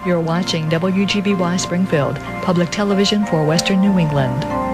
You're watching WGBY Springfield, public television for Western New England.